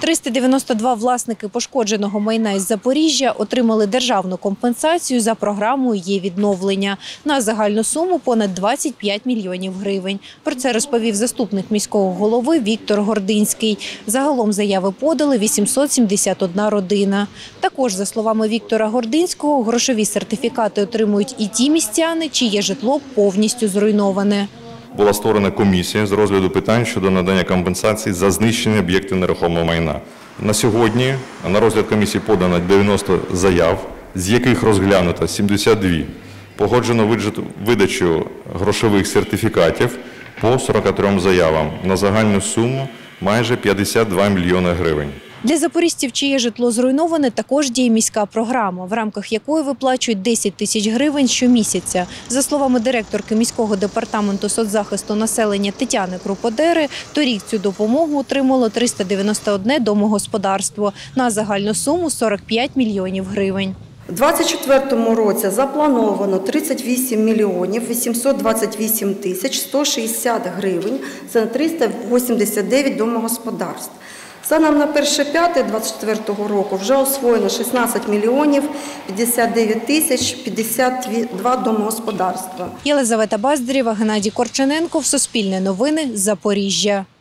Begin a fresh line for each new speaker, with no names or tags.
392 власники пошкодженого майна із Запоріжжя отримали державну компенсацію за програмою «Є відновлення» на загальну суму понад 25 мільйонів гривень. Про це розповів заступник міського голови Віктор Гординський. Загалом заяви подали 871 родина. Також, за словами Віктора Гординського, грошові сертифікати отримують і ті містяни, чиє житло повністю зруйноване.
Була створена комісія з розгляду питань щодо надання компенсацій за знищені об'єкти нерухомого майна. На сьогодні на розгляд комісії подано 90 заяв, з яких розглянуто 72. Погоджено видачу грошових сертифікатів по 43 заявам на загальну суму майже 52 мільйони гривень.
Для запоріжців, чиє житло зруйноване, також діє міська програма, в рамках якої виплачують 10 тисяч гривень щомісяця. За словами директорки міського департаменту соцзахисту населення Тетяни Круподери, торік цю допомогу отримало 391 домогосподарство на загальну суму 45 мільйонів гривень.
У 2024 році заплановано 38 мільйонів 828 тисяч 160 гривень за 389 домогосподарств. Станом на 1.5.24 року вже освоєно 16 мільйонів 59 тисяч 52 домогосподарства.
Єлизавета Баздарєва, Геннадій Корчененков, Суспільне новини, Запоріжжя.